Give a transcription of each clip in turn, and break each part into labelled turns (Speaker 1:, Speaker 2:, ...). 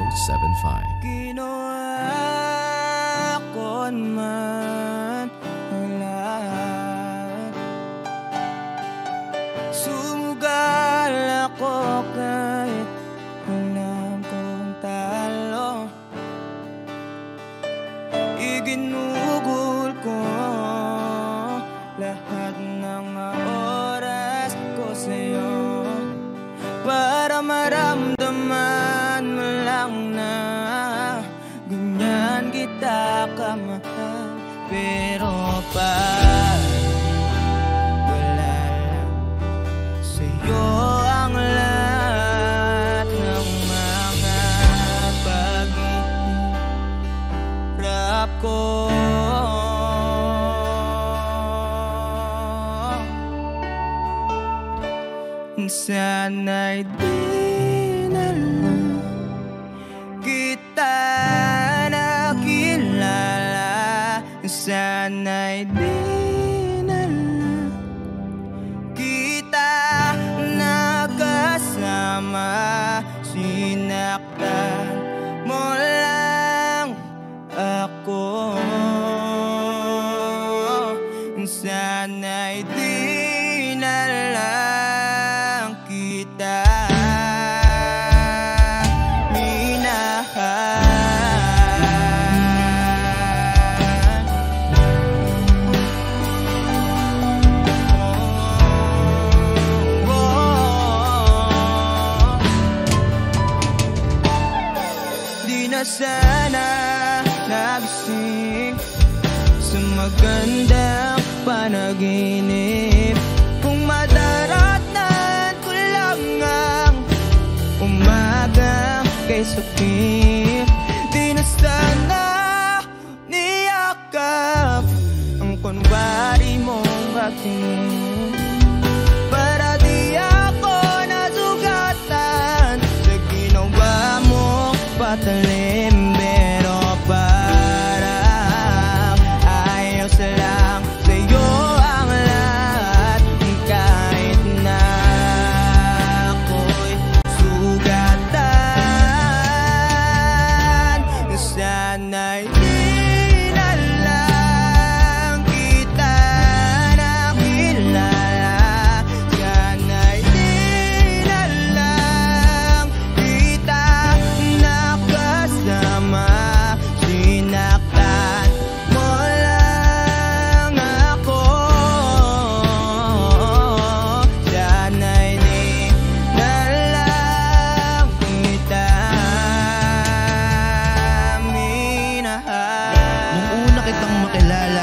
Speaker 1: Ginawa ko man ang lahat. Sumugal ako kahit alam kong talo. Iginugol ko lahat ng oras ko sa'yo para maramdaman mo lang na ganyan kita kamahal. Pero wala lang sa'yo ang lahat ng mga paghihirap ko. Sana'y di na lang kita nakilala. Sana'y di na lang kita nakasama. Sinaktan mo lang ako. Sana'y di na lang kita di na sana nagising sa magandang panaginip. Kung madaratan ko lang ang umaga kay sakit, di na sana niyakap ang kunwari mong aking. Para di ako nasugatan sa ginawa mong patalim. Pero parang ayos lang sa'yo ang lahat, kahit na ako'y sugatan. Sana'y di na lang kita nakilala. Sana'y di na lang kita nakasama. Sinaktan mo lang ako. Sana'y di na lang kita minahal.
Speaker 2: Nung una kitang makilala,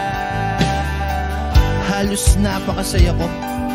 Speaker 2: halos napakasaya ko.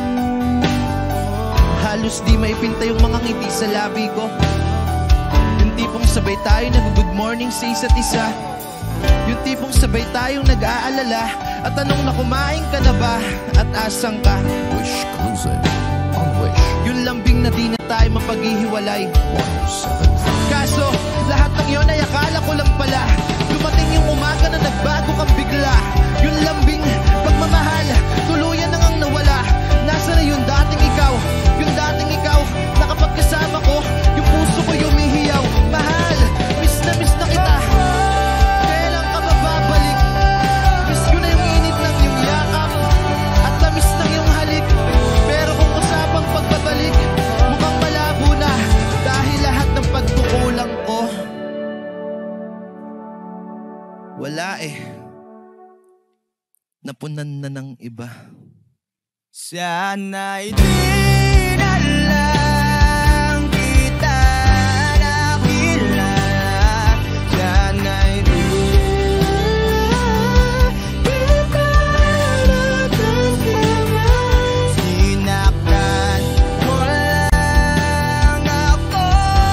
Speaker 2: Halos di maipinta yung mga ngiti sa labi ko. Yung tipong sabay tayo nag-good morning sa isa't isa. Yung tipong sabay tayong nag-aalala at tanong na kumain ka na ba at asang ka.
Speaker 3: Wish exclusive on Wish.
Speaker 2: Yung lambing na di na tayo mapaghihiwalay.
Speaker 3: 107.
Speaker 2: Kaso lahat ng yun ay akala ko lang pala. Dumating yung umaga na nagbago kang bigla. Yung lambing pagmamahal tuluyan nang ang nawala. Nasa na yung dating ikaw? Yung dating ikaw na kapag kasama ko, yung puso ko yumihiyaw. Mahal, miss na kita. Kailan ka ba babalik? Miss ko na yung init ng iyong yakap at na-miss ng iyong halik. Pero kung usapang pagbabalik, mukhang malabo na dahil lahat ng pagkukulang ko wala napunan na ng iba.
Speaker 1: Sana'y di na lang kita nakilala. Sana'y di kita nakasama. Sinaktan mo lang ako.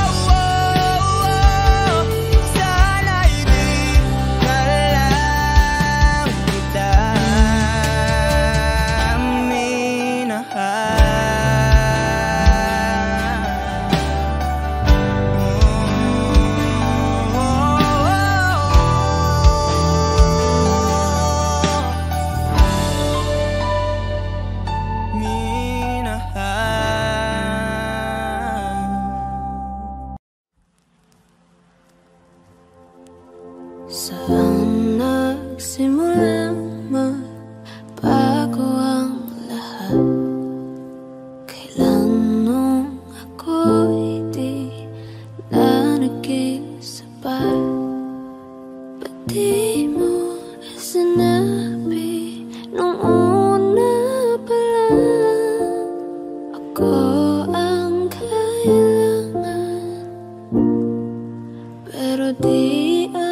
Speaker 1: Sana'y di na lang kita minahal.
Speaker 4: Saan nagsimulang magbago ang lahat? Kailan nung ako'y di na naging sapat? Ba't di mo sinabi nung una pa lang ako ang kailangan, pero di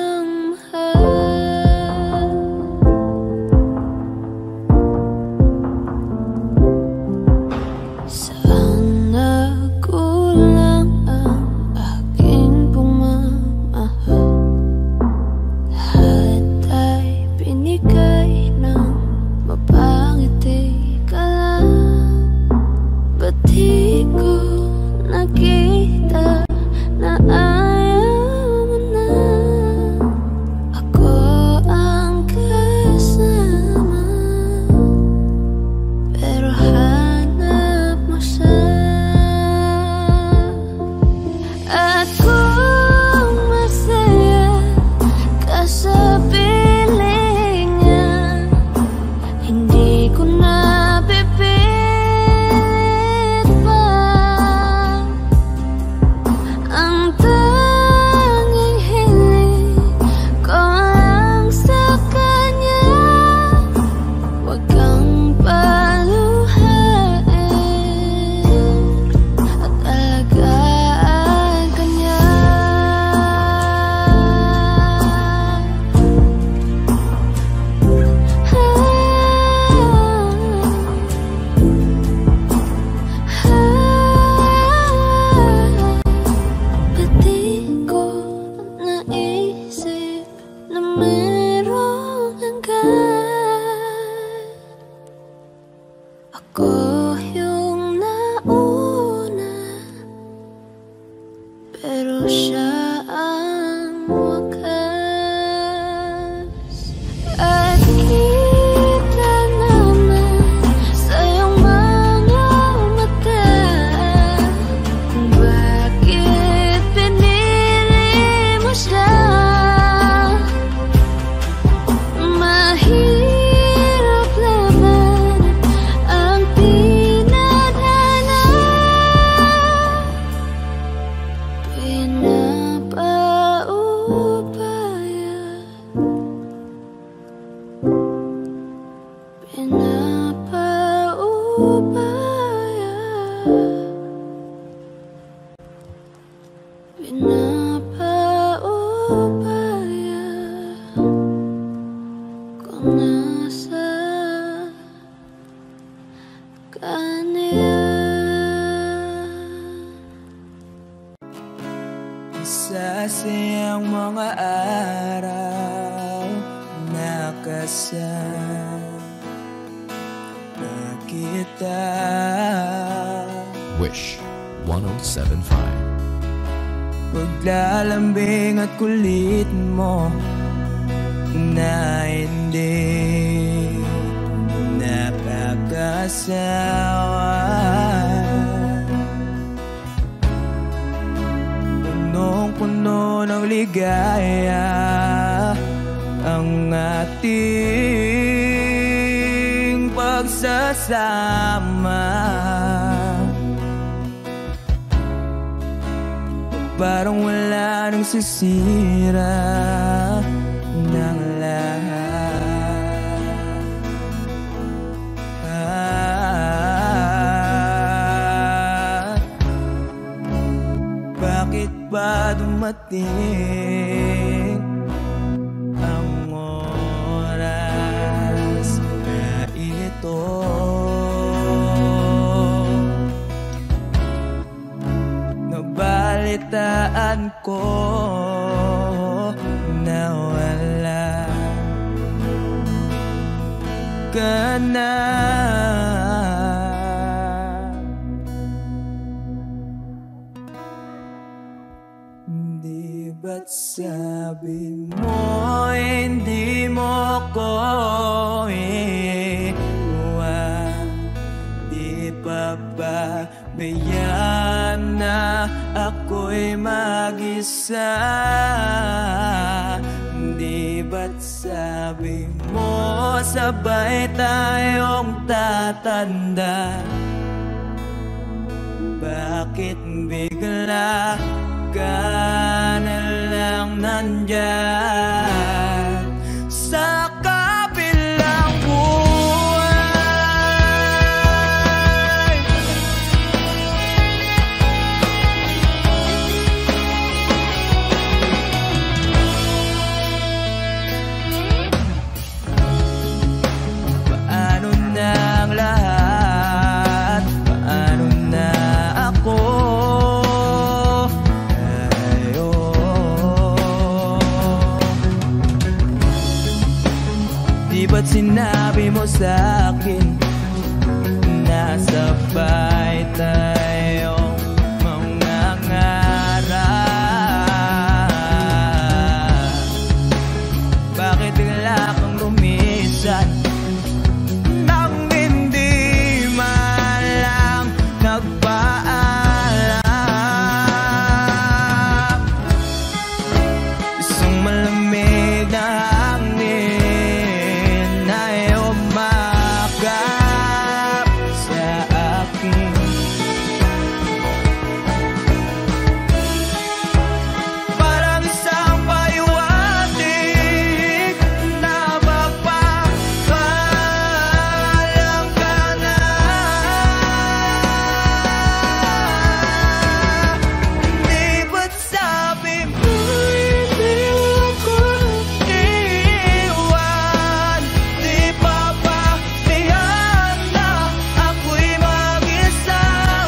Speaker 1: Sasayang mga araw na kasama kita.
Speaker 3: Wish 1075.
Speaker 1: Paglalambing at kulit mo na hindi nakakasawa. Punong-puno ng ligaya ang ating pagsasama. Parang wala nang sisira ng lahat. Bakit ba dumating ang oras na ito? Nabalitaan ko na wala ka na. Di ba't sabi mo hindi mo ko iwan? Di pa ba bayaan na ako ako'y mag-isa. Di ba't sabi mo sabay tayong tatanda? Bakit bigla ka na lang nandyan sa kabilang buhay? Paano na ang lahat? Paano na ako? Di ba't sinabi mo sa'kin na sabay tayong mangangarap? Bakit bigla kang lumisan nang hindi man lang nagpaalam? Isang malamig na hangin ay umakap sa akin. Parang isang paliwanag na magpapaalam ka na. Di ba't sabi mo hindi ako iiwan? Di pa ba tiyan na ako'y mag-isa?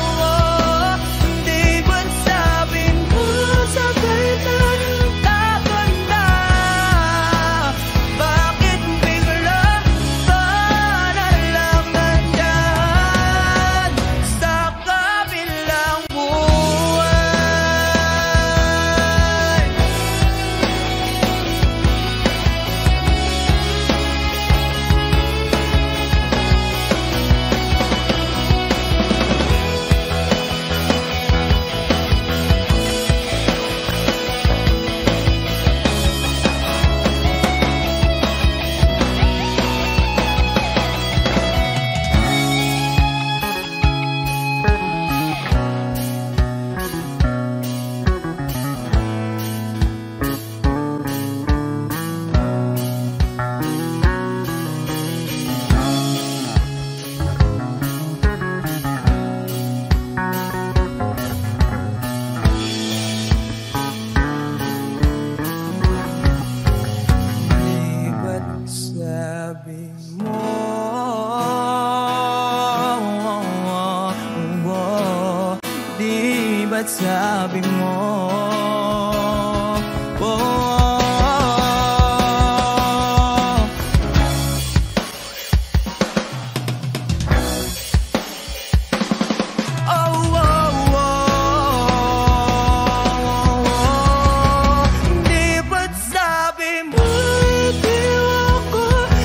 Speaker 1: Di ba't sabi mo sabay tayong tatanda? Bakit bigla ka na lang nandyan sa kabilang buhay? Di ba't sabi mo di ba't sabi mo di ba't sabi mo di ako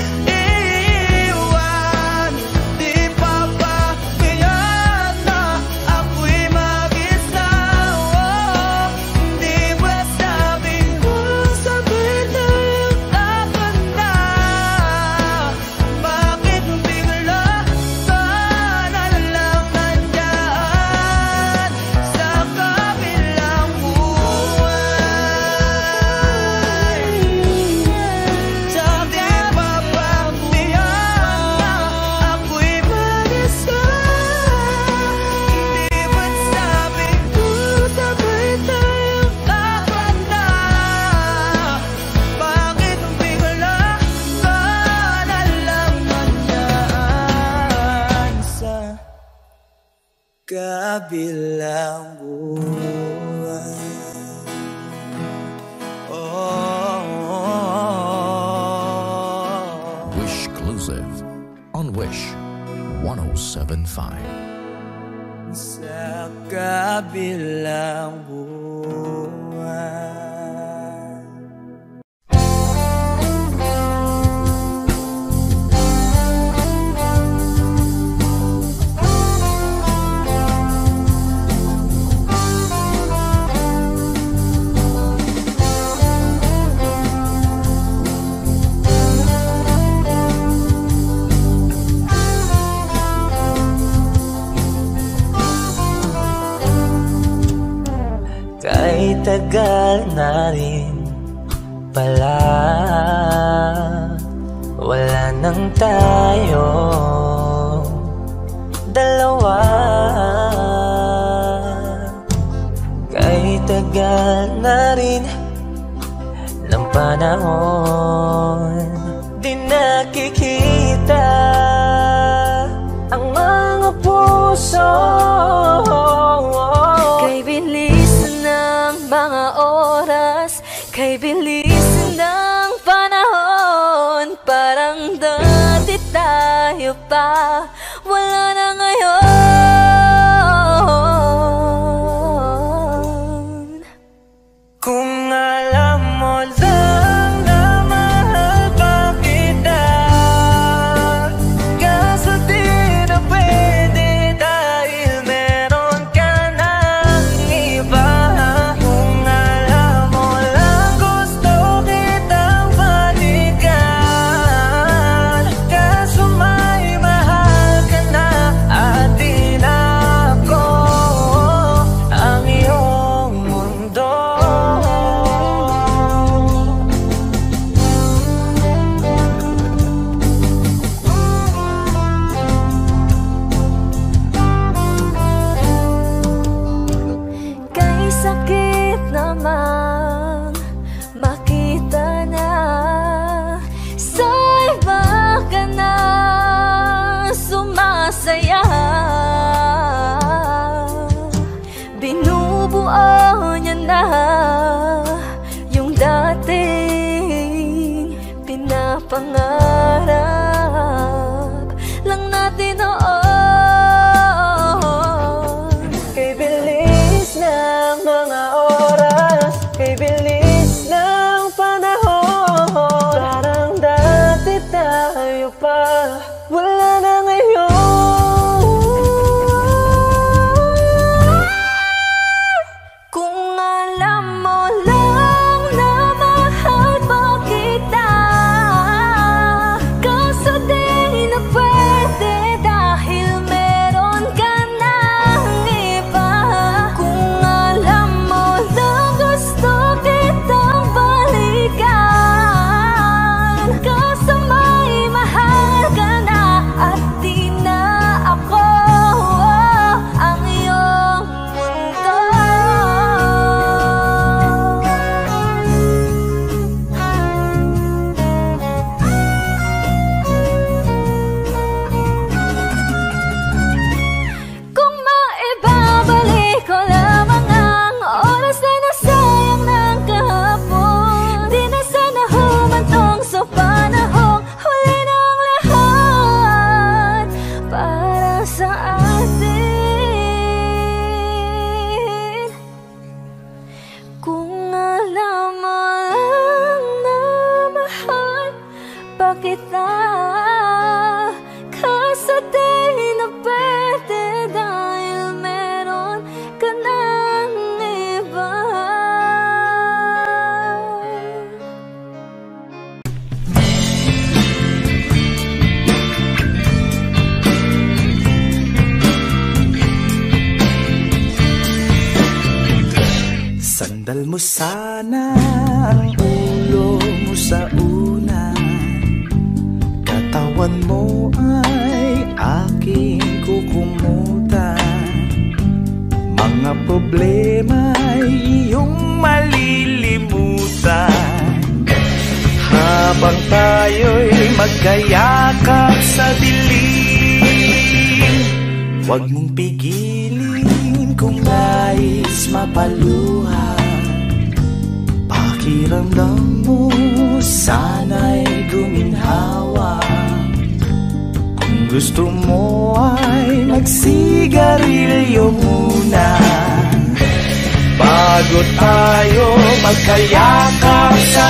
Speaker 1: iiwan? Di pa ba tiyan na ako'y mag-isa? Di ba't sabi mo sabay tayong tatanda? Bakit bigla ka na lang nandyan sa kabilang buhay? Sabi pa ba tiyan na ako'y mag-isa? Di ba't sabi mo sabay tayong tatanda? Bakit bigla ka na lang nandyan sa kabilang buhay?
Speaker 3: Wish Exclusive on Wish 107.5.
Speaker 1: Sa kabilang buhay. Kay tagal na rin pala, wala nang tayo dalawa. Kay tagal na rin ng panahon, di nakikita ang mga puso.
Speaker 4: Kay bilis ng mga oras, kay bilis ng panahon, parang dati tayo pa, wala na ngayon.
Speaker 1: Kung alam mo lang na mahal pa kita, kaso di na pwede dahil meron ka ng iba. Kung alam mo lang gusto kitang balikan, kaso may mahal ka na at di na ako ang iyong mundo.
Speaker 4: Kay sakit namang makita na sa iba ka na sumasaya. Binubuo niya na yung dating pinapangarap lang natin noon. Kay bilis ng mga oras, kay bilis ng panahon, parang dati tayo pa, wala na ngayon. Kung alam mo lang na mahal pa kita, kaso di na pwede dahil meron ka ng iba. Kung alam mo lang gusto kitang balikan, kaso may mahal ka na at di na ako ang iyong mundo. Kung maibabalik ko lamang ang oras na nasayang ng kahapon, di na sana humantong sa panahong huli ng lahat para sa atin. Kung alam mo lang na mahal pa kita, kaso di na pwede dahil meron ka ng iba.
Speaker 1: Sandal mo sana ang ulo mo sa unan, katawan mo ay aking kukumutan. Mga problema ay iyong malilimutan, habang tayo'y magkayakap sa dilim. Huwag mong pigilin kung nais mapaluhan, pakiramdam mo sana'y guminhawa. Kung gusto mo ay magsigarilyo muna bago tayo magkayakap sa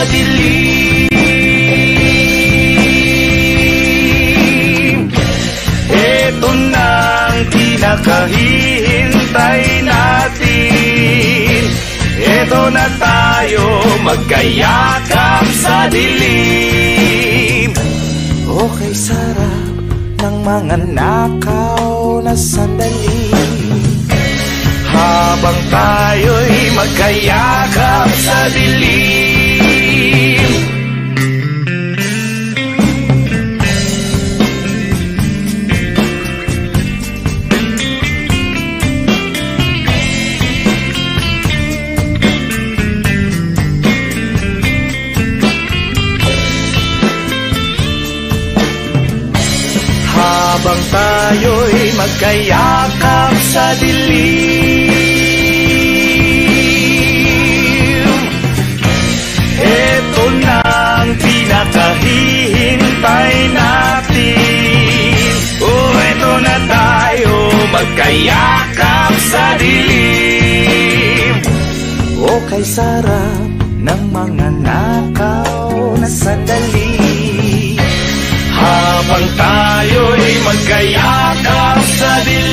Speaker 1: dilim. Ito na ang pinakahihintay natin, ito na tayo magkayakap sa dilim. Okay, sarap ng mga nakaw na sandali, Habang tayo'y magkayakap sa dilim. Habang tayo'y magkayakap sa dilim, eto na ang pinakahihintay natin. Eto na tayo magkayakap sa dilim. Kay sarap ng mga nakaw na sandali. Habang tayo'y magkayakap sa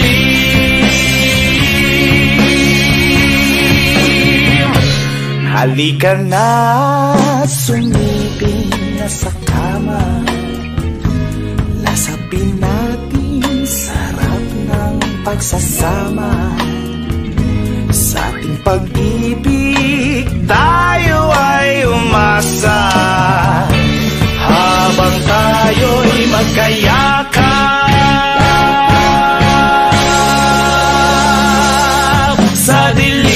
Speaker 1: dilim, halika na, sumipin na sa kama. Lasapin natin sarap ng pagsasama. Sa ating pag-ibig tayo ay umasa. Habang tayo'y magkayakap sa dilim.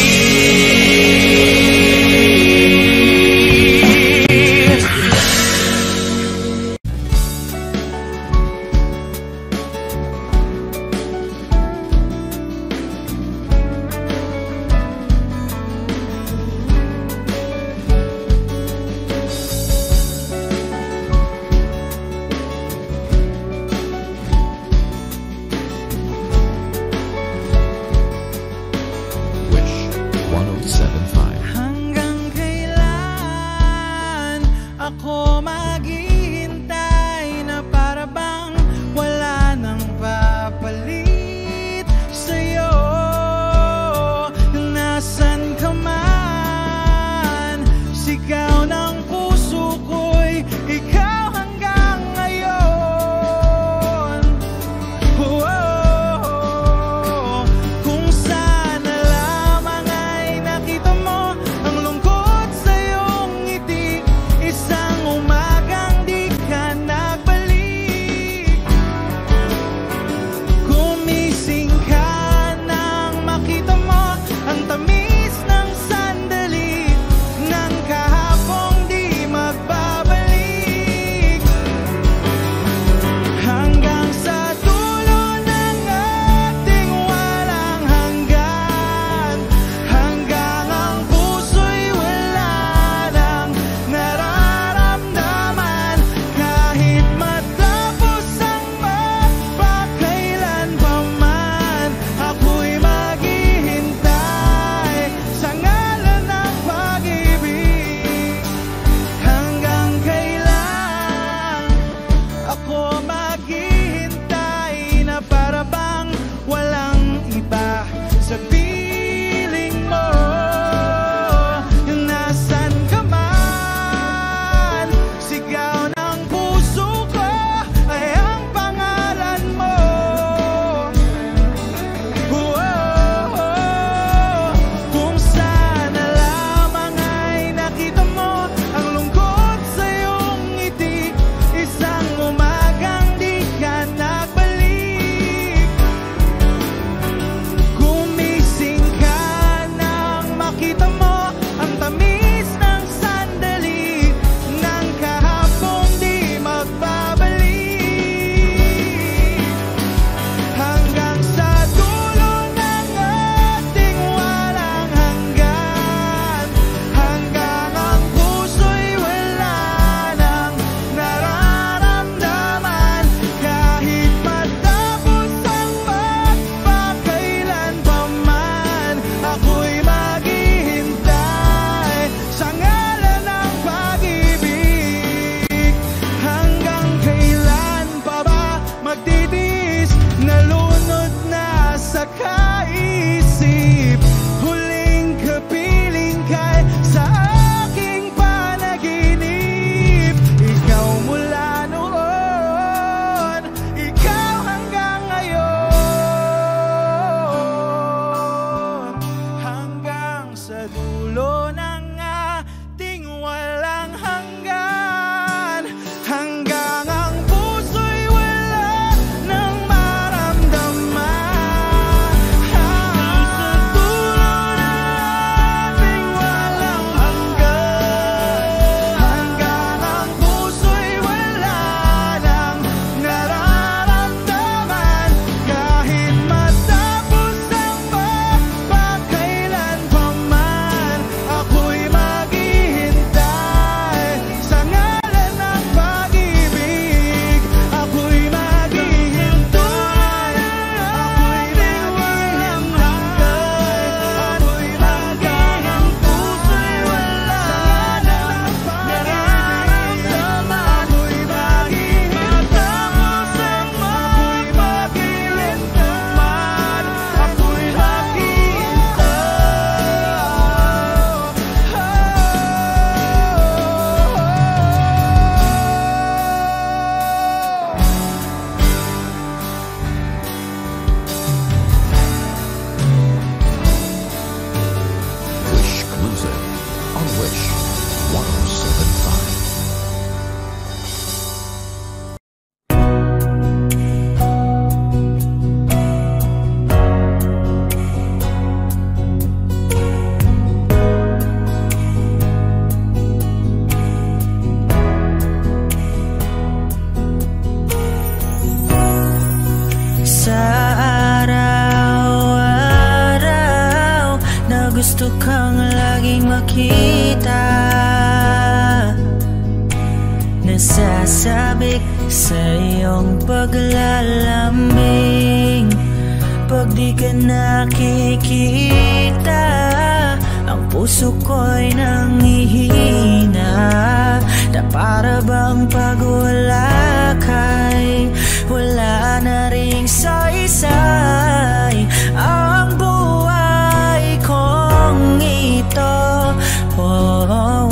Speaker 1: paglalambing. Pag di ka nakikita, ang puso ko'y nanghihina, na para bang pag wala ka'y wala na ring saysay ang buhay kong ito. Oh, oh,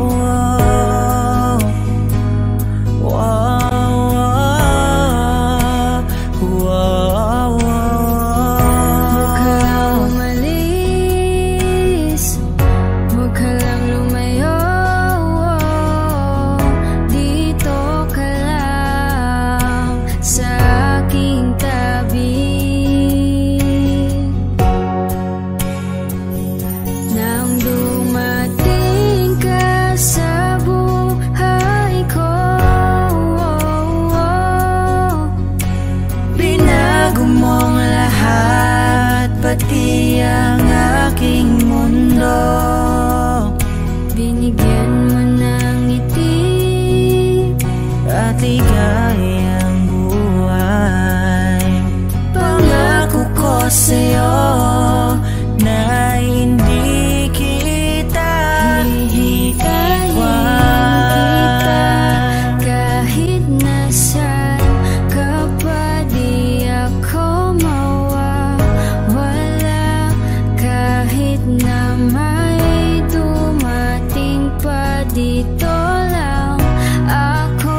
Speaker 1: oh, oh, oh, oh, oh.
Speaker 4: Huwag ka lang umalis, huwag ka lang lumayo, dito ka lang sa aking tabi. Nang dumating ka sa buhay ko, binago mong lahat, pati ang aking mundo. Binigyan mo ng ngiti
Speaker 1: At ligayang buhay. Pangako ko sa'yo na hindi kita iiwan.
Speaker 4: kahit nasaan ka pa, di ako mawawala. Kahit na may dumating pa, dito lang ako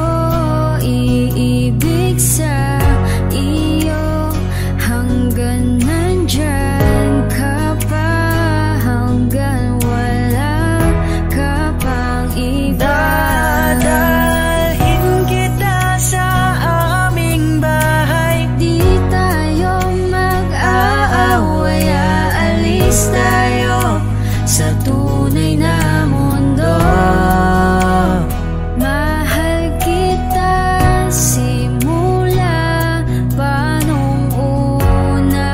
Speaker 4: iibig sa iyo. Hanggang nandyan ka pa, hanggang wala ka pang iba.
Speaker 1: Dadalhin kita sa aming bahay.
Speaker 4: Di tayo mag-aaway, aalis tayo sa tunay na mundo. Mahal kita simula pa nung una.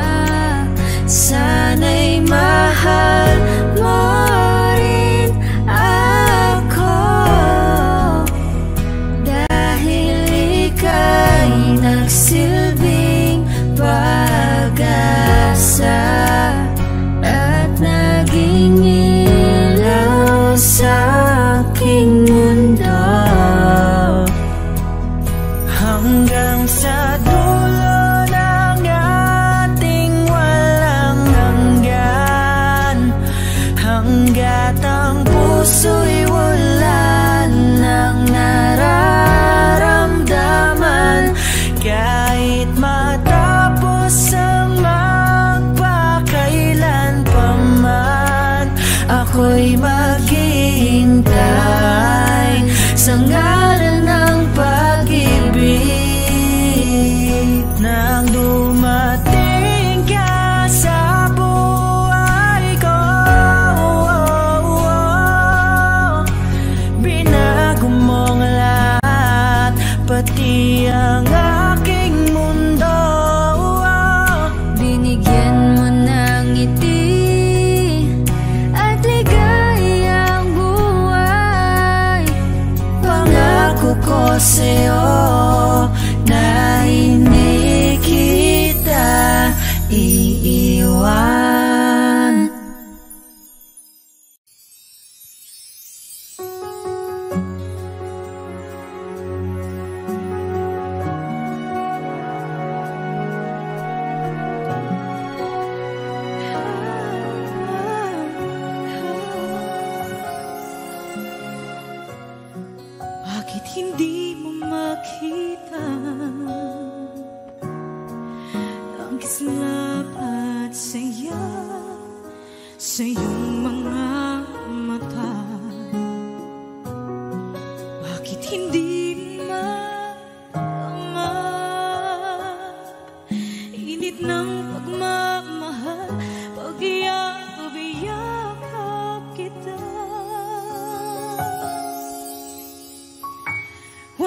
Speaker 1: Sana'y mahal mo rin ako,
Speaker 4: Dahil ika'y
Speaker 1: nagsilbing pag-asa
Speaker 4: at naging
Speaker 1: ilaw sa aking mundo. Hanggang sa dulo ng ating walang hanggan, hanggat ang puso'y wala nang nararamdaman. Kahit matapos ang magpakailan pa man, ako'y maghihintay sa ngalan ng pag-ibig. Nang dumating ka sa buhay ko, binago mong lahat, pati ang aking mundo.
Speaker 4: binigyan mo ng ngiti at ligayang buhay.
Speaker 1: Pangako ko sa'yo na hindi kita iiwan. Bakit hindi mo makita ang kislap at saya sa iyong mga mata? Bakit hindi maama init ng pagmamahal pag iyakap kita?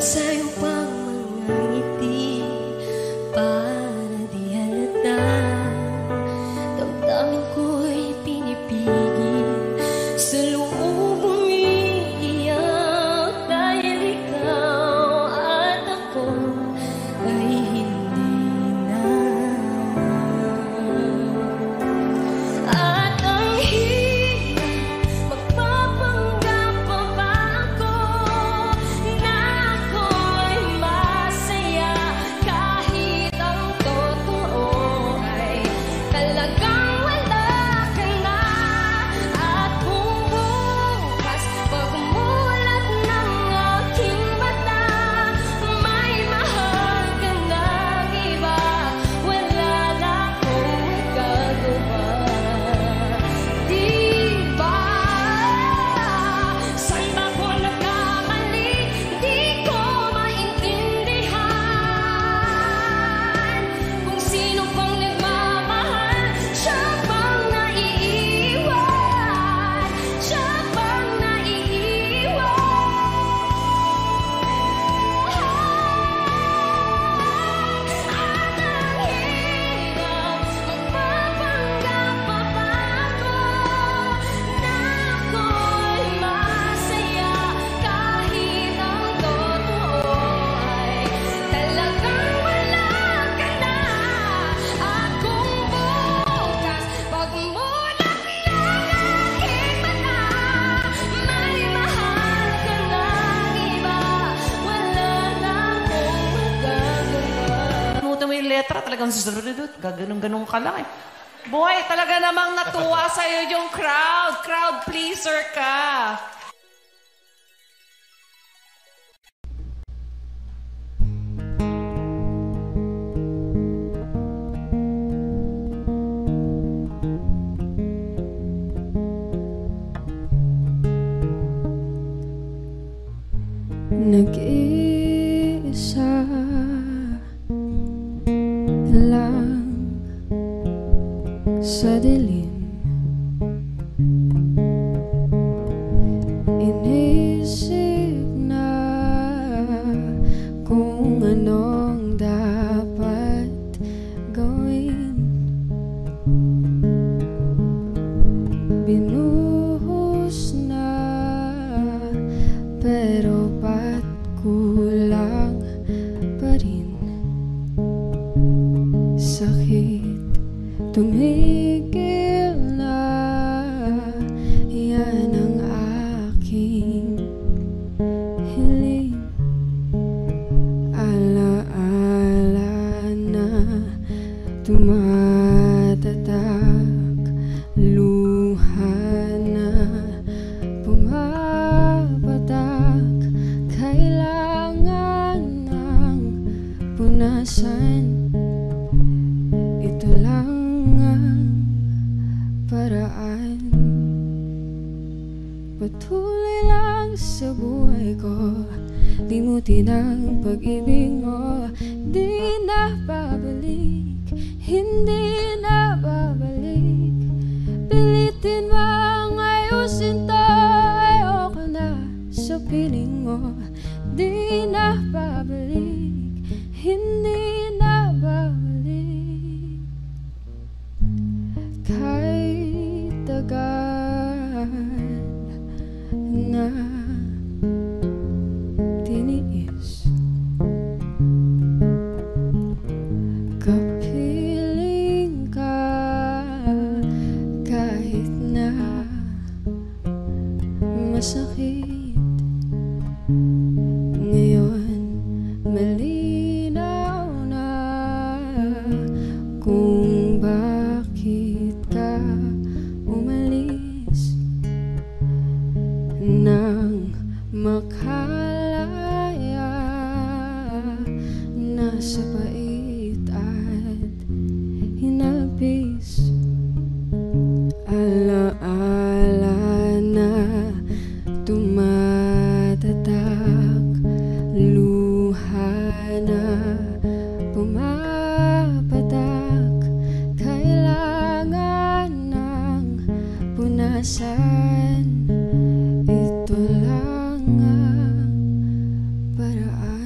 Speaker 4: sa'yo pang mga ngiti para di halata. Damdamin ko'y pinipigil, sa loob umiiyak dahil ikaw at ako ay hindi na. At ang hirap magpapanggap pa ba ako na ako'y masaya kahit ang totoo ay talagang wala ka na. At kung bukas pagmulat ng aking mata may mahal ka ng iba, wala na akong magagawa. Di ba? Saan ba ko nagkamali? Di ko maintindihan kung sino pang nagmamahal. Siya bang naiiwan? Siya bang naiiwan? At ang hirap magpapanggap pa ba ako na ako'y masaya kahit ang totoo ay talagang wala ka na. At kung bukas pagmulat ng aking mata may mahal ka ng iba, wala na akong magagawa.
Speaker 5: Kalimutan mo yung letra, talagang susunod, gaganong-ganong ka lang eh. Boy, talaga namang natuwa sa'yo yung crowd. Crowd pleaser ka.
Speaker 4: Nag-iisa lang sa dilim, inisip na kung anong dapat gawin. Binuhos na pero ba't kulang pa rin? Sakit tumigil na, yan ang aking hiling. Alaala na tumatatak, luha na pumapatak, kailangan ng punasan. Ito lang ang paraan, patuloy lang sa buhay ko, limutin ang pag-ibig mo. Di na babalik, hindi na babalik, pilitin bang ayusin to, ayoko na sa piling mo. Di na babalik, hindi na babalik, kahit tagal na tiniis. Kapiling ka kahit na masakit. Ngayon malinaw na kung bakit ka umalis nang makalaya na sa pait at hinapis. Alaala na tumatatak, luha na pumapatak, kailangan ng punasan. Ito lang ang paraan.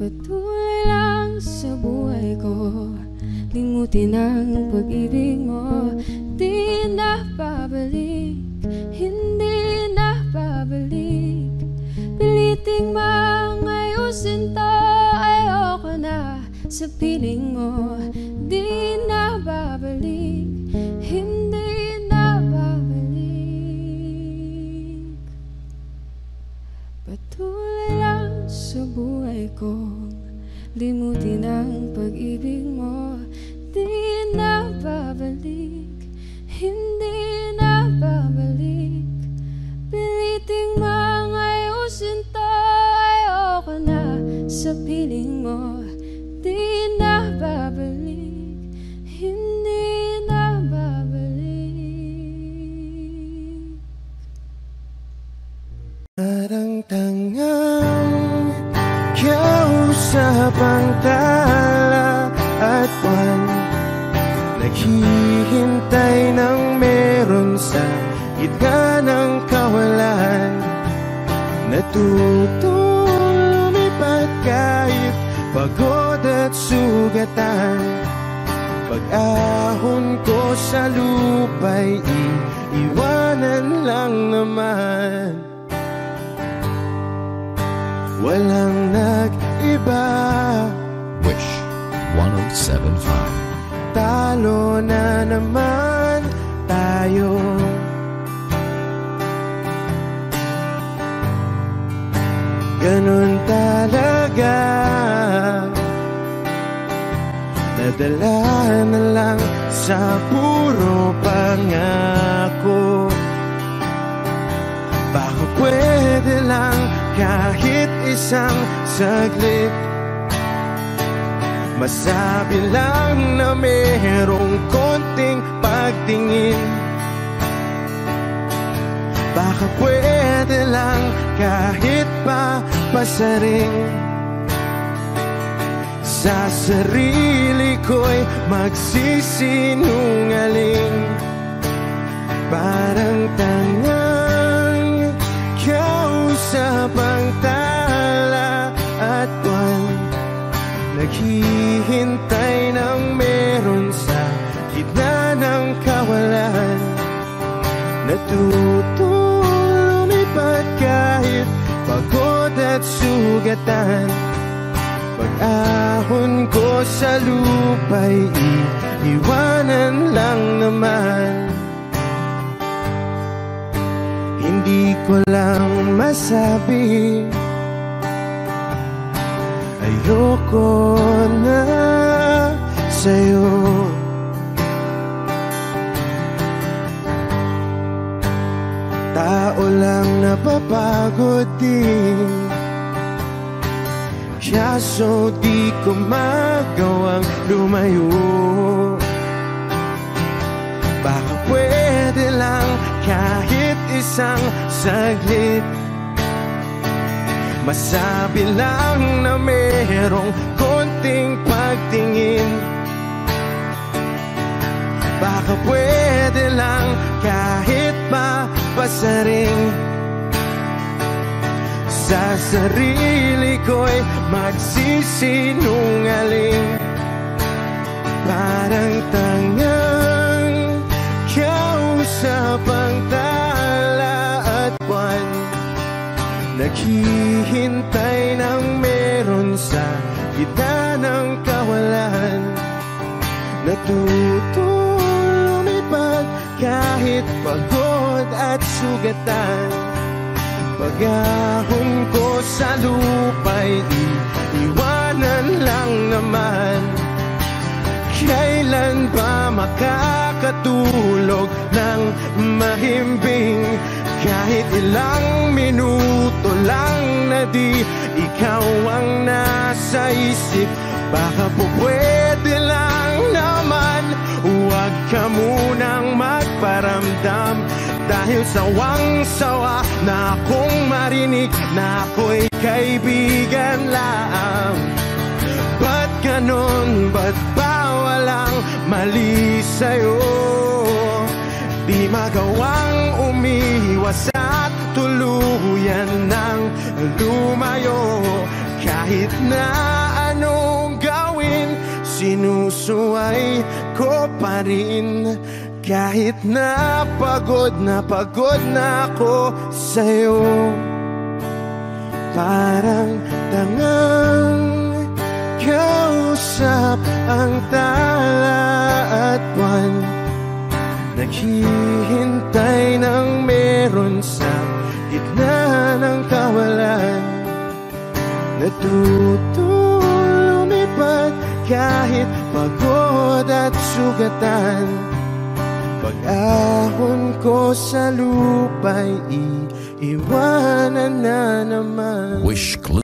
Speaker 6: Patuloy lang sa buhay ko, limutin ang pag-ibig mo. Di na babalik, hindi na babalik. Piliting mang ayusin to, ayoko na sa piling mo. Di na babalik, hindi na babalik. Patuloy lang sa buhay ko, limutin ang pag-ibig mo. Di na babalik, hindi na babalik. Piliting mang ayusin to, ayoko na sa piling mo. Di na babalik, hindi na babalik.
Speaker 1: Parang tangang kausap ang tala at buwan, naghihintay ng meron sa gitna ng kawalan. Natutong lumipat kahit pagod at sugatan. Pag-ahon ko sa lupa'y iiwanan lang naman. Walang nag-iba.
Speaker 3: Wish 107.5.
Speaker 1: Talo na naman tayo. Ganun talaga. Nadala na lang sa puro pangako. Baka pwede lang kahit isang saglit, masabi lang na merong konting pagtingin. Baka pwede lang kahit pa pasaring. Sa sarili ko'y magsisinungaling. Parang tangang kausap ang tala at buwan, naghihintay ng meron sa gitna ng kawalan. Natutong lumipat kahit pagod at sugatan. Pag-ahon ko sa lupa'y iiwanan lang naman. Hindi ko lang masabi, ayoko na sa'yo. Tao lang napapagod din, kaso di ko magawang lumayo. Baka pwede lang kahit isang saglit, masabi lang na merong konting pagtingin. Baka pwede lang kahit pa pasaring. Sa sarili ko'y magsisinungaling. Parang tangang kausap ang tala at buwan, naghihintay ng meron sa gitna ng kawalan. Natutong lumipat kahit pagod at sugatan. Pag-ahon ko sa lupa'y iiwanan lang naman. Kailan ba makakatulog ng mahimbing? Kahit ilang minuto lang na di ikaw ang nasa isip. Baka po pwede lang naman, huwag ka munang magparamdam. Dahil sawang-sawa na akong marinig na ako'y kaibigan lang. Ba't ganon? Ba't ba walang mali sa'yo? Di magawang umiwas at tuluyan ng lumayo.
Speaker 7: Kahit na anong gawin, sinusuway ko pa rin. Kahit na pagod na ako sa'yo. Parang tangang kausap ang tala at buwan, naghihintay ng meron sa gitna ng kawalan. Natutong lumipad kahit pagod at sugatan. Pag-ahon ko sa lupa'y iiwanan na naman.
Speaker 3: Wish Clue.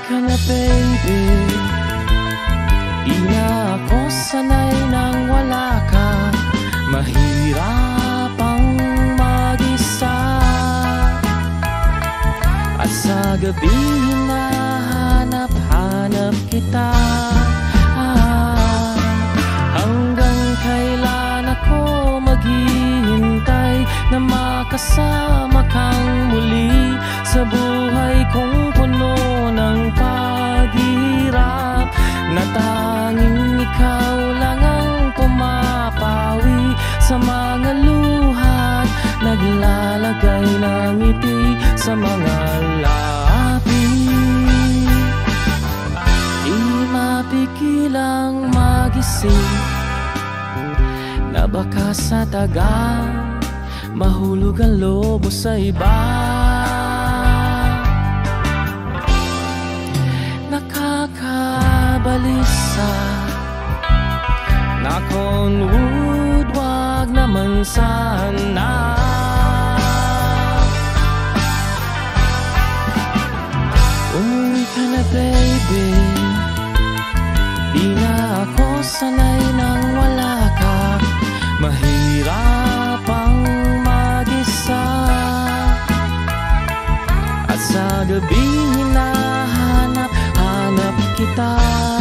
Speaker 1: ka na baby, di na ako sanay nang wala ka. Mahirap ang mag-isa, at sa gabi hinahanap-hanap kita. Hanggang kailan ako maghihintay na makasama kang muli sa buhay kong puno ng paghihirap, na tanging ikaw lang ang pumapawi sa mga luhat, naglalagay ng ngiti sa mga labi. Di mapigilang magising na baka sa taga mahulog ang lobo sa iba. Nakakabalisa na Conwood, wag naman sana. Umuwi ka na baby, di na ako sanay nang wala ka. Mahirap ang mag-isa, at sa gabi hinahanap-hanap kita.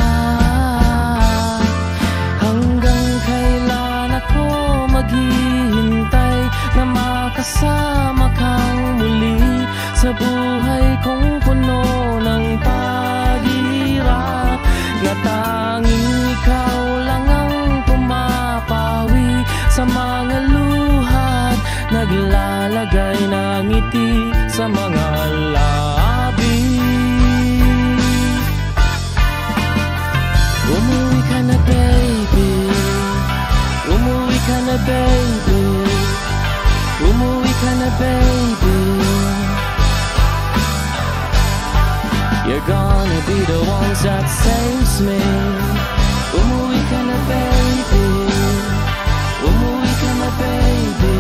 Speaker 1: Hanggang kailan ako maghihintay na makasama kang muli sa buhay kong puno ng paghihirap, na tanging ikaw lang ang pumapawi sa mga luhat, naglalagay ng ngiti sa mga labi. Umuwi ka na baby, umuwi ka na baby, umuwi ka na baby. You're gonna be the ones that saves me. Umuwi ka na baby, umuwi ka na baby.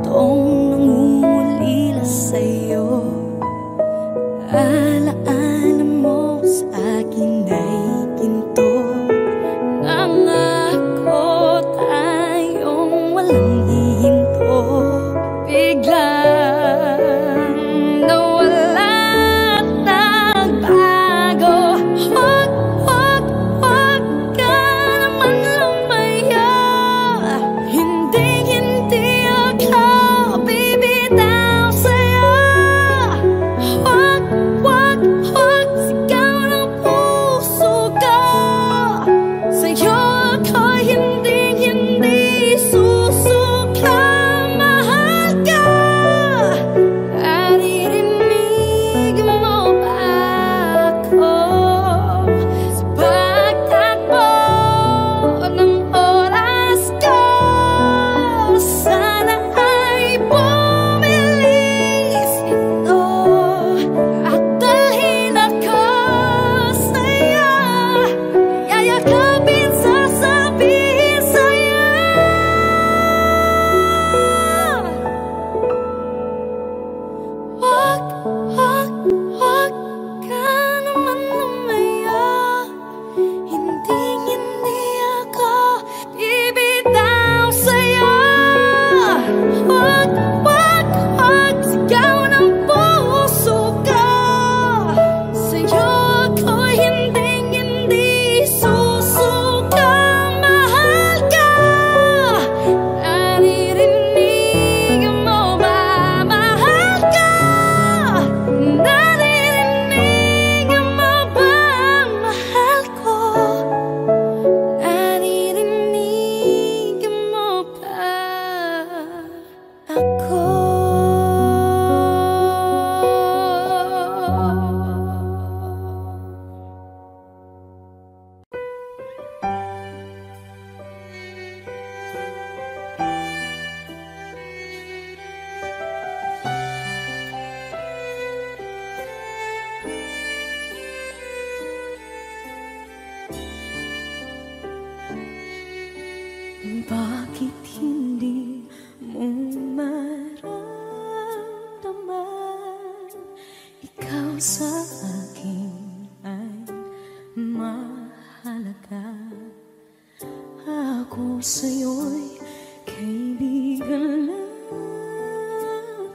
Speaker 6: Alaala akin ay ginto. Nangako tayong walang hihinto. Biglang nawala at nagbago. Huwag ka naman lumaya. Hindi ako bibitaw sa'yo. Huwag sigaw ng puso ko. Sa'yo ako'y hindi susuka. Mahal ka. Naririnig mo ba ako? Sa pagtakbo ng oras ko, sana ay bumilis ito at dalhin ako sa'yo. Yayakapin, sasabihin sa'yo. Huwag ka naman lumaya. Hindi ako bibitaw sa'yo. Huwag sigaw ng puso ko. Sa'yo ako'y hindi susuka. Mahal ka. Naririnig mo ba? Mahal ka. Naririnig mo ba? Mahal ko. Naririnig mo ba ako? Bakit hindi mo maramdaman? Ikaw sa akin ay mahalaga. Ako sa'yo'y kaibigan lang.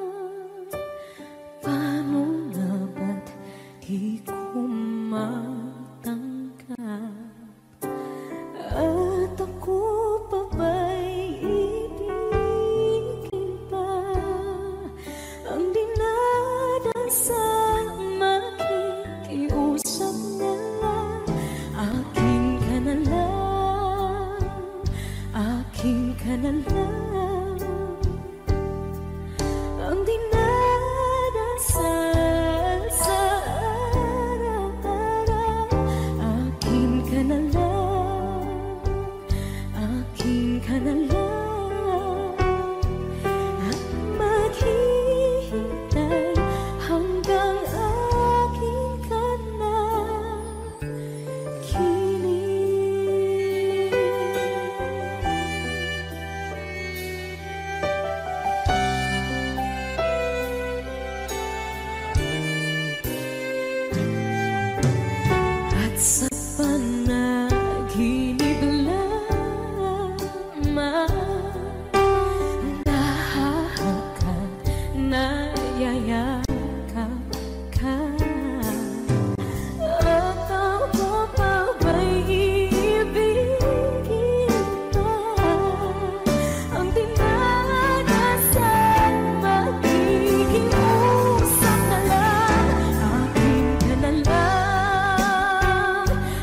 Speaker 6: Paano nga ba't di ko matanggap? At ako pa ba'y ibigin pa? Ang dinadasal makikiusap na lang. Akin ka na lang. Akin ka na lang. Ang dinadasal sa araw-araw. Akin ka na lang. Akin ka na lang. At maghihintay hanggang akin ka na kilig. At sa panaginip lamang nahahakan, nayayakap ka. At ako pa ba'y iibigin pa? Ang dinadasal makikiusap na lang. Akin ka na lang.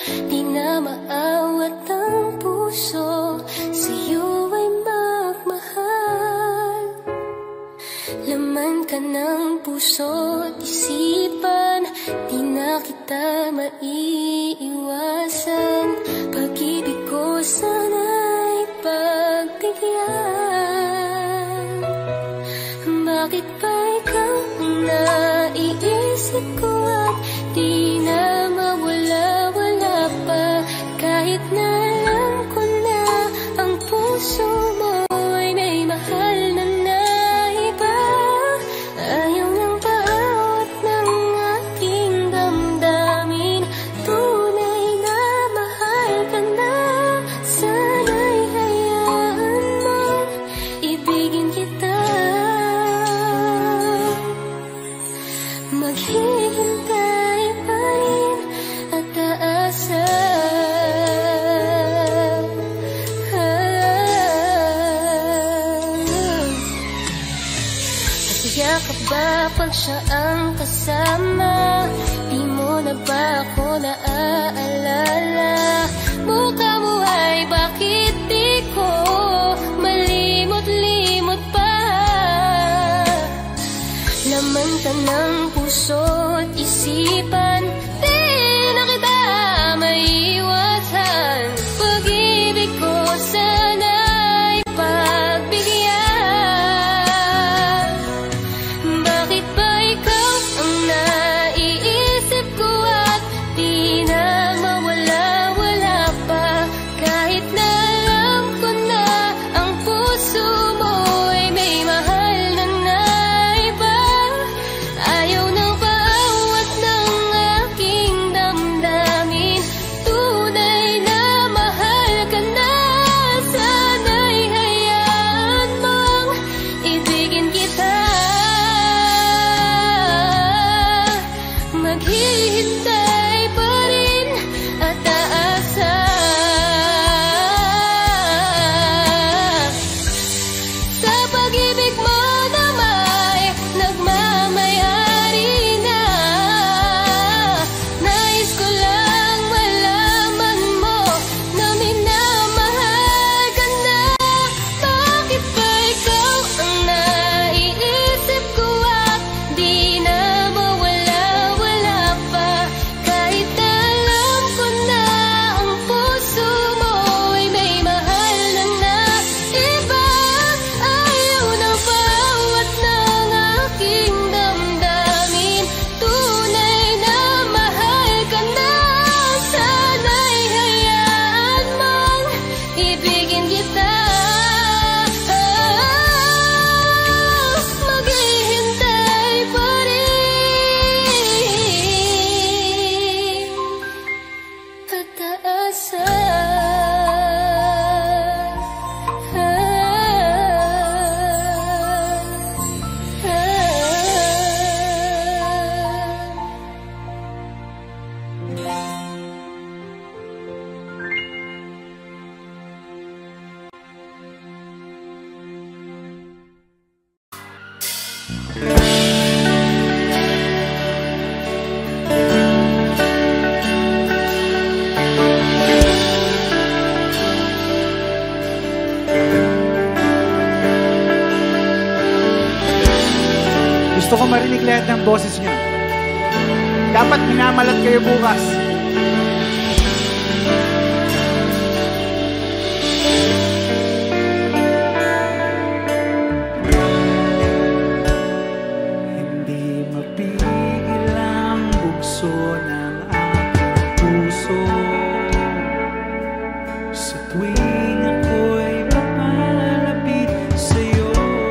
Speaker 6: di na maawat ang puso, sa'yo ay magmahal. Laman ka ng puso't isipan, di na kita maiiwasan. Pag-ibig ko sana'y pagbigyan. Bakit ba ikaw ang naiisip ko at di na mawala-wala pa? Kahit na alam ko na ang puso mo ay may mahal na iba. Ayaw ng bawat ng aking damdamin, tunay na mahal ka na. Sana'y hayaan mo, ibigin kita. Maghihintay pa rin at aasa. Yakap ba pag siya ang kasama? Di mo na ba ako naaalala? Mukha mo ay bakit di ko malimot-limot pa? Laman ka ng puso't isipan, di na kita maiiwasan. Pag-ibig ko sana'y pagbigyan. Bakit ba ikaw ang naiisip ko at di na mawala-wala pa? Kahit na alam ko na ang puso mo ay may mahal na iba. Ayaw ng bawat ng aking damdamin, tunay na mahal ka na. Sana'y hayaan mong ibigin kita. Maghihintay pa rin at aasa. Sa pag-ibig mo na may nagmamayari na, nais ko lang malaman mo na minamahal ka na. Bakit ba ikaw ang naiisip ko at di na mawala-wala pa? Kahit na alam ko na ang puso mo ay may mahal na iba. Ayaw na bawat ng aking damdamin, tunay na mahal ka na. Sana'y hayaan mong ibigin kita. Maghihintay pa rin at aasa.
Speaker 8: Gusto ko marinig lahat ng boses niya. Dapat minamalat kayo bukas. Hindi mapigil ang bugso ng aking puso sa tuwing ako'y papalapit sa'yo.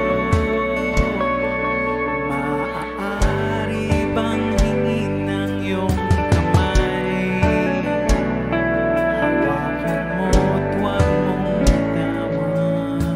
Speaker 8: Maaari bang hingin ng iyong kamay? Hawakan mo't huwag mong bitawan.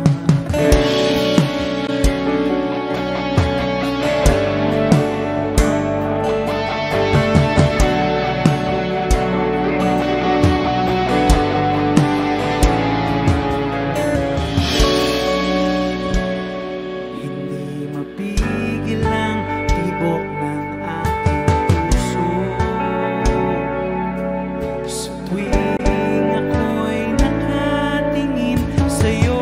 Speaker 8: Hindi mapigil ang tibok ng aking puso sa
Speaker 9: tuwing ako'y nakatingin sa'yo.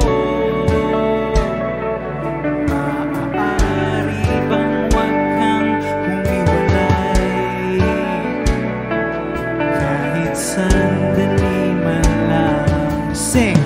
Speaker 9: Maaari bang wag kang humiwalay kahit sandali man lang? Sing!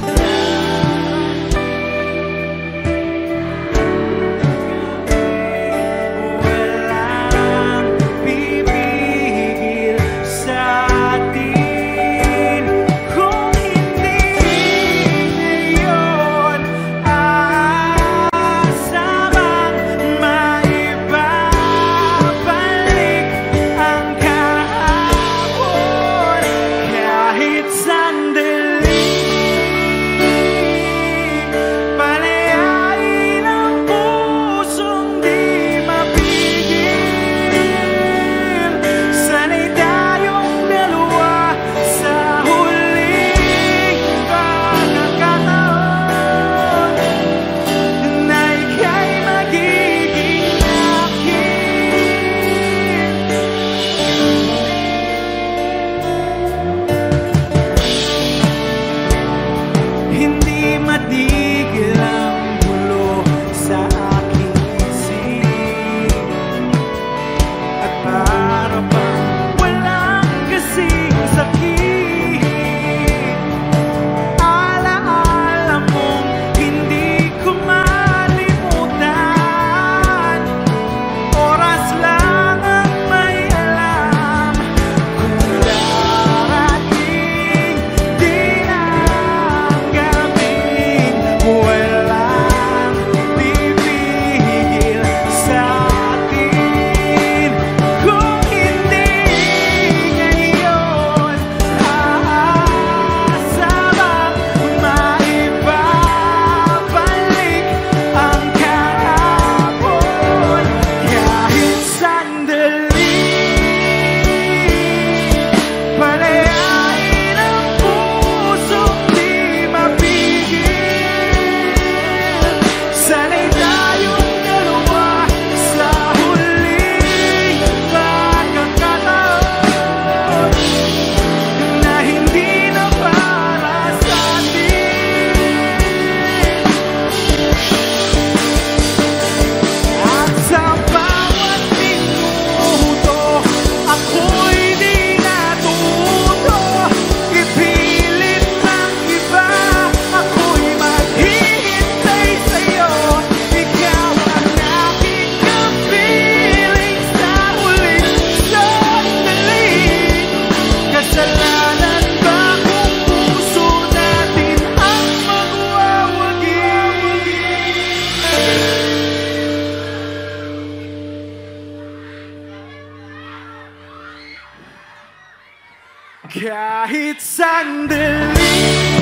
Speaker 9: Kahit sandali,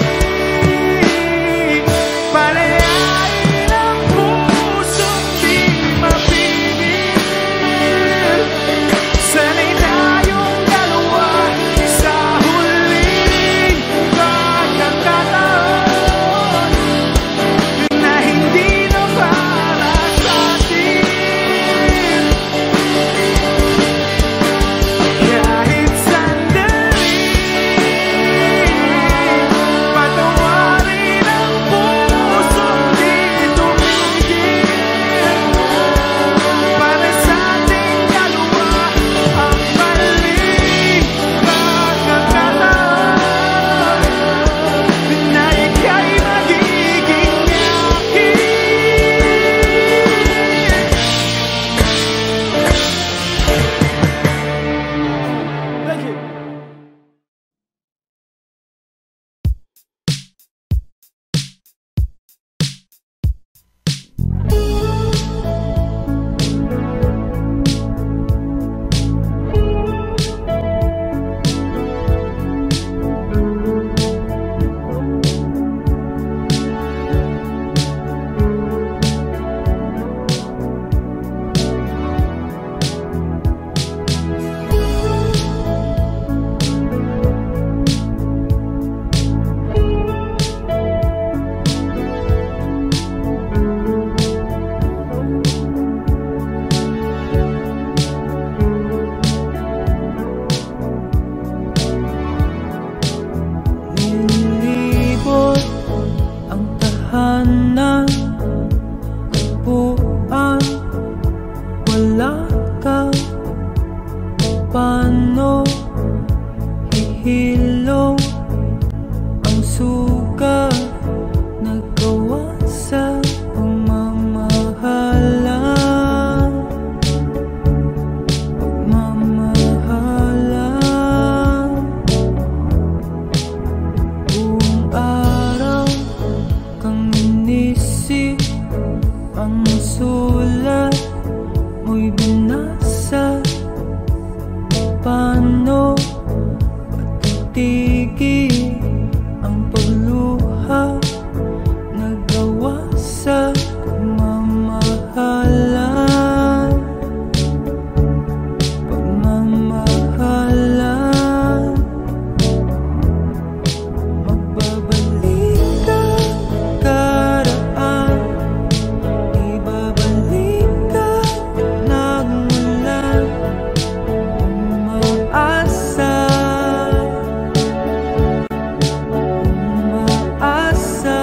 Speaker 9: palayain ang pusong di mapigil. Sana'y tayong dalawa sa huling pagkakataon na hindi na para sa atin. Kahit sandali, hilong ang suka nagawa sa pagmamahalan. Buong araw kang inisip, ang sulat mo'y binasa. Paano patutigil ang pagluha nagawa sa pagmamahalan? Pagmamahalan. Magbabalik ka karaan, ibabalik ka nagmula. Umaasa, umaasa.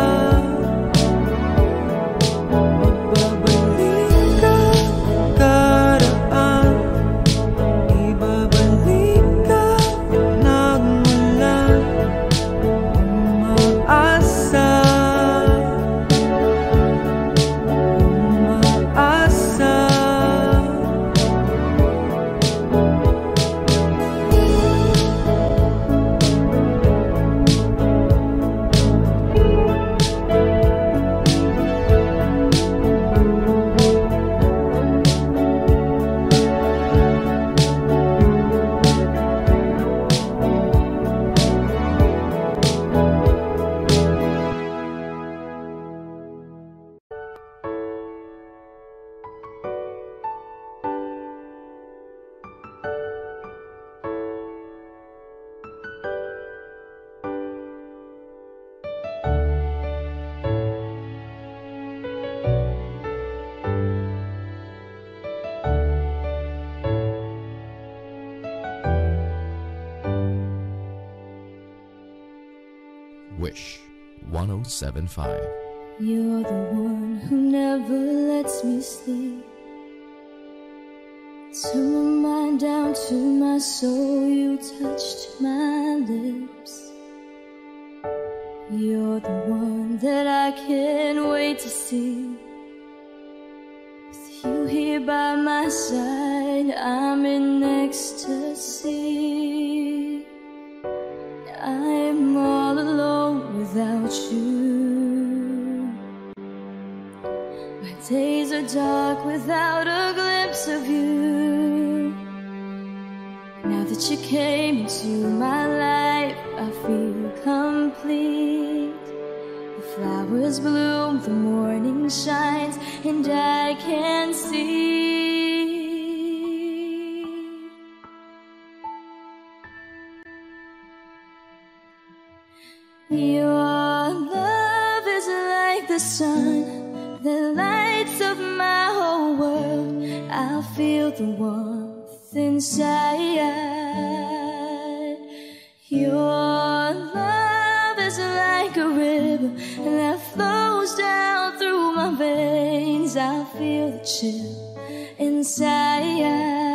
Speaker 9: Magbabalik ka karaan, ibabalik ka nagmula. Umaasa, umaasa.
Speaker 3: Wish 1075.
Speaker 6: You're the one who never lets me sleep. Turn my mind down to my soul, you touched my lips. You're the one that I can't wait to see. With you here by my side, I'm in ecstasy. I'm all alone without you. My days are dark without a glimpse of you. Now that you came into my life, I feel complete. The flowers bloom, the morning shines, and I can see. Your love is like the sun that lights up my whole world. I feel the warmth inside. Your love is like a river that flows down through my veins. I feel the chill inside.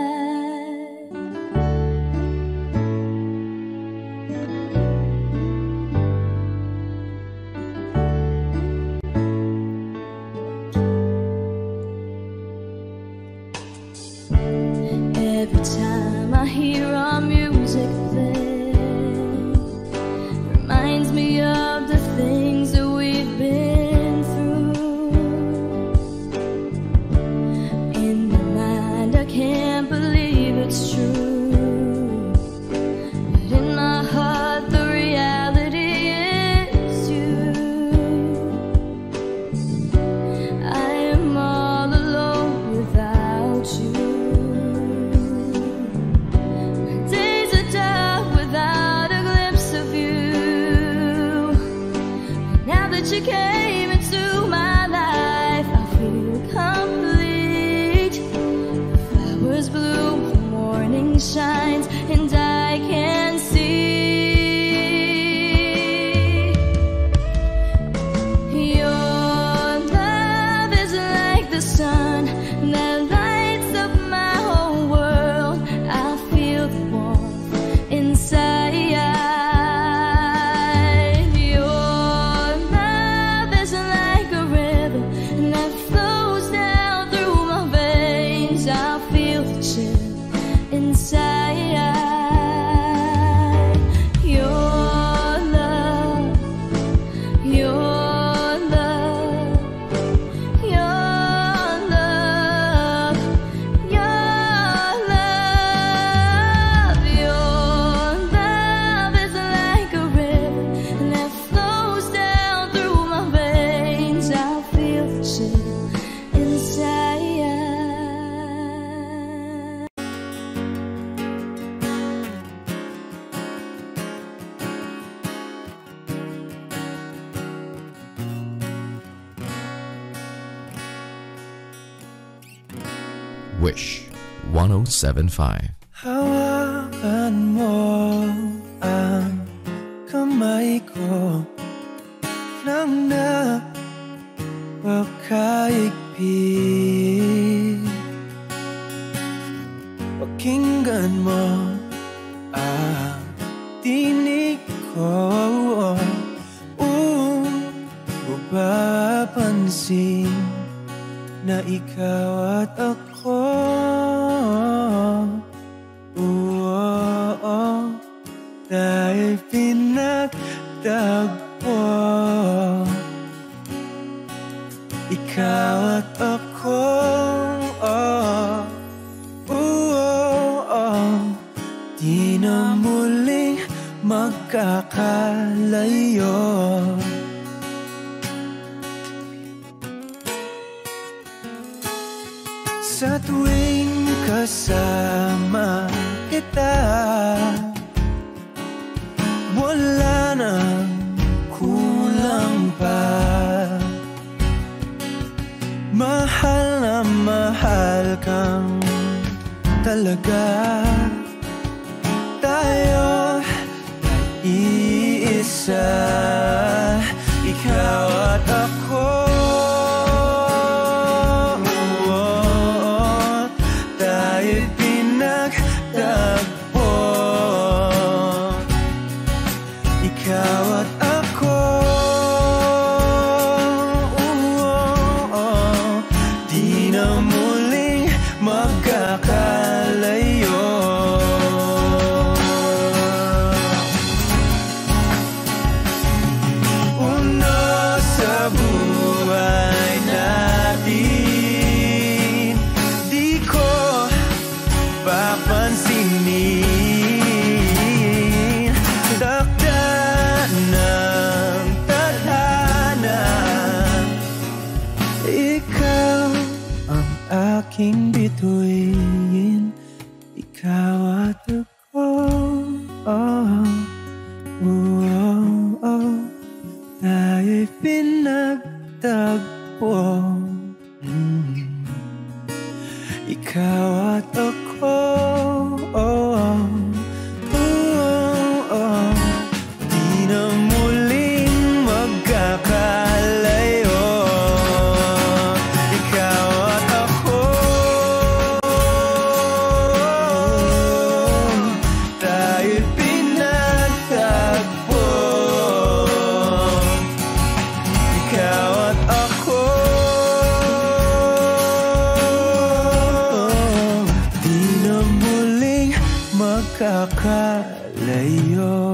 Speaker 6: Every time I hear our music play, reminds me of the things that we've been through. In my mind I can't believe it's true, but in my heart the reality is you. I am all alone without you. You came into my life, I feel complete. The flowers bloom, the morning shines, and I can see. Your love is like the sun that lights up my whole world. I feel the warmth inside.
Speaker 3: Wish 107.5.
Speaker 9: Hawakan mo ang kamay ko nang napakaigpit. Pakinggan mo ang tinig ko, mapapansin na ikaw at ako. Dahil pinagtagpo, ikaw at ako. Di na muling magkakalayo. Sa tuwing kasama kita, wala nang kulang pa. Mahal na mahal kang talaga. Tayo iisa, ikaw at ako. Tayo'y pinagtagpo, ikaw at ako. Di na muling magkakalayo. Uno sa buhay natin, di ko papansinin. Dakda ng tadhana, ikaw ang aking bituin, ikaw at ako. Tayo'y pinagtagpo, ikaw at ako. Di na muling magkakalayo. Ikaw at ako. Tayo'y pinagtagpo, ikaw at ako. Di na muling magkakalayo.